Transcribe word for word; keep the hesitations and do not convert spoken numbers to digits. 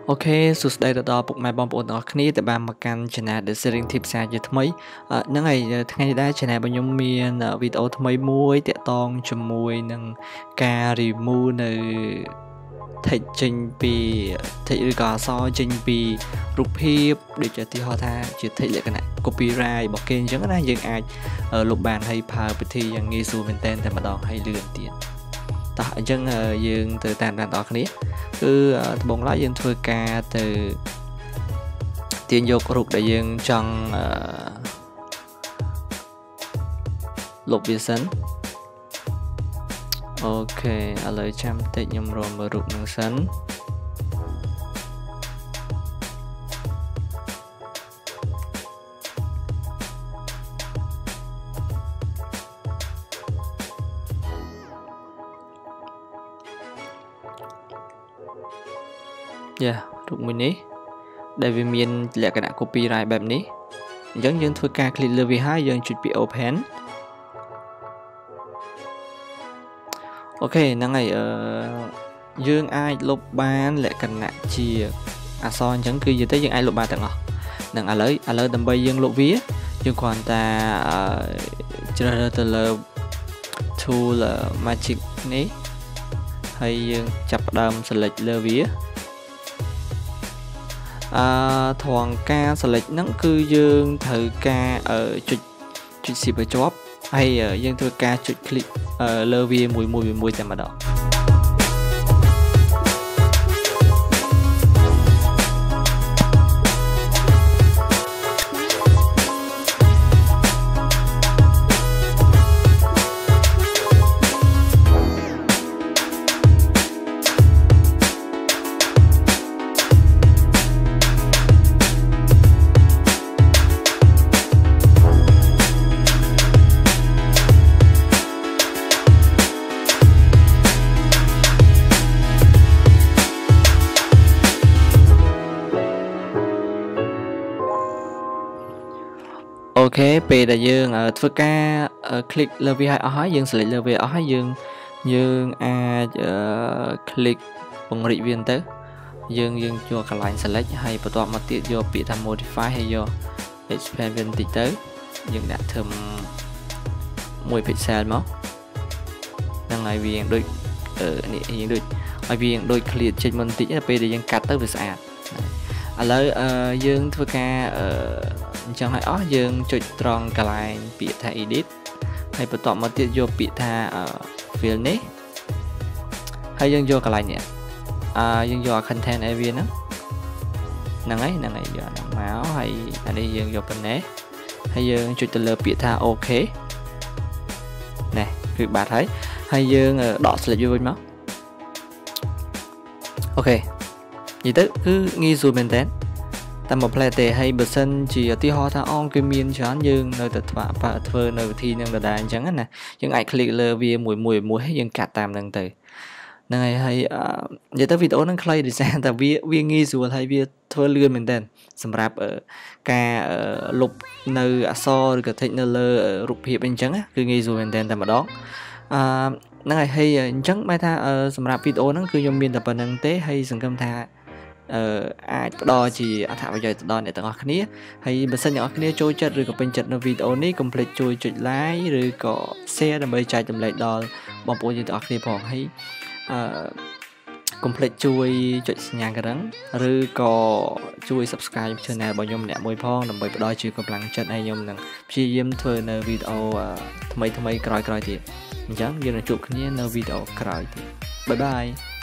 អូខេសួស្តីទៅដល់ពុកម៉ែបងប្អូនទាំងអស់គ្នាដែលបានមកកាន់ Channel The Series Tips ជាថ្មីហ្នឹងហើយថ្ងៃនេះដែរ Channel របស់ខ្ញុំមានវីដេអូថ្មីមួយតាក់ទងជាមួយនឹងការ remove នៅ text ចេញពី text ឬក៏អក្សរចេញពីរូបភាពដូចជាទីហោថាជា text លក្ខណៈ copyright របស់គេអញ្ចឹងណាយើងអាចលុបបានហើយប្រើវិធីយ៉ាងងាយស្រួលមែនទែនតែម្ដងហើយលឿនទៀតតោះអញ្ចឹងយើងទៅតាមដានដល់គ្នាគឺដំបូងឡើយយើងធ្វើការទៅទាញយករូបដែលយើងចង់លុបវាសិនអូខេឥឡូវចាំតិចខ្ញុំរកមើលរូបនឹងសិនយ៉ារូបមួយនេះដែលវាមានលក្ខណៈ copyright បែបនេះអញ្ចឹងយើងធ្វើការ click លើវាហើយយើងចុចពី open អូខេហ្នឹងហើយអឺយើងអាចលុបបានលក្ខណៈជាអក្សរអញ្ចឹងគឺនិយាយទៅយើងអាចលុបបានទាំងអស់នឹងឥឡូវឥឡូវដើម្បីយើងលុបវាយើងគ្រាន់តែជ្រើសរើសទៅលើ tool magic នេះហើយយើងចាប់ផ្ដើម select លើវាអឺត្រង់ការ select ហ្នឹងគឺយើងត្រូវការចុចចុច shift ឲ្យជាប់ហើយយើងធ្វើការចុច click លើវាមួយមួយមួយតែម្ដងអូខេពេលដែលយើងធ្វើការ click លើវាឲ្យអស់ហើយយើង select លើវាអស់ហើយយើងយើងអាច click ពង្រីកវាទៅយើងយើងយកកន្លែង select ហើយបន្ទាប់មកទៀតយកពាក្យថា modify ហើយយក expand វាបន្តិចទៅយើងដាក់ធ្វើមួយ pixel មកហ្នឹងហើយវាដូចនេះយើងដូចឲ្យវាដូច clear ចេញមុនបន្តិចពេលដែលយើងកាត់ទៅវាស្អាតឥឡូវយើងធ្វើការអញ្ចឹងឲ្យអស់យើងចុចត្រង់កន្លែងពាក្យថា edit ហើយបន្ទាប់មកទៀតយកពាក្យថា fill នេះហើយយើងយកកន្លែងនេះអឺយើងយក content area ហ្នឹងហ្នឹងហើយហ្នឹងហើយយកហ្នឹងមកហើយអានេះយើងយកប៉ុណ្ណេះហើយយើងចុចទៅលើពាក្យថា OK ណែគឺបាត់ហើយហើយយើងដក select វាវិញមកអូខេនិយាយទៅគឺងាយស្រួលមែនតើតែមកផ្លែទេហើយបើសិនជាឧទាហរណ៍ថាអងគេមានច្រើនយើងនៅតែធ្វើធ្វើនៅវិធីនឹងដដែលអញ្ចឹងណាយើងអាច click លើវាមួយមួយមួយហើយយើងកាត់តាមនឹងទៅហ្នឹងហើយហើយនិយាយទៅវីដេអូហ្នឹងខ្លីដោយសារតែវាវាងាយស្រួលហើយវាធ្វើលឿនមែនតើសម្រាប់ការលុបនៅអក្សរឬក៏ text នៅលើរូបភាពអីអញ្ចឹងគឺងាយស្រួលមែនតើតែម្ដងអឺហ្នឹងហើយហើយអញ្ចឹងបែរថាសម្រាប់វីដេអូហ្នឹងគឺខ្ញុំមានតែប៉ុណ្្នឹងទេហើយសង្ឃឹមថាអឺអាចផ្ដល់ជាអត្ថប្រយោជន៍ទៅដល់អ្នកទាំងអស់គ្នាហើយបើសិនអ្នកទាំងអស់គ្នាចូលចិត្តឬក៏ពេញចិត្តនៅវីដេអូនេះកុំភ្លេចជួយចុច like ឬក៏ share ដើម្បីចែករំលែកដល់បងប្អូនយើងទាំងអស់គ្នាផងហើយអឺកុំភ្លេចជួយចុចសញ្ញាកណ្ដឹងឬក៏ជួយ subscribe channel របស់ខ្ញុំម្នាក់មួយផងដើម្បីផ្ដល់ជាកម្លាំងចិត្តឲ្យខ្ញុំនឹងព្យាយាមធ្វើនៅវីដេអូថ្មីថ្មីក្រោយៗទៀតអញ្ចឹងយើងនឹងជួបគ្នានៅវីដេអូក្រោយទៀតបាយបាយ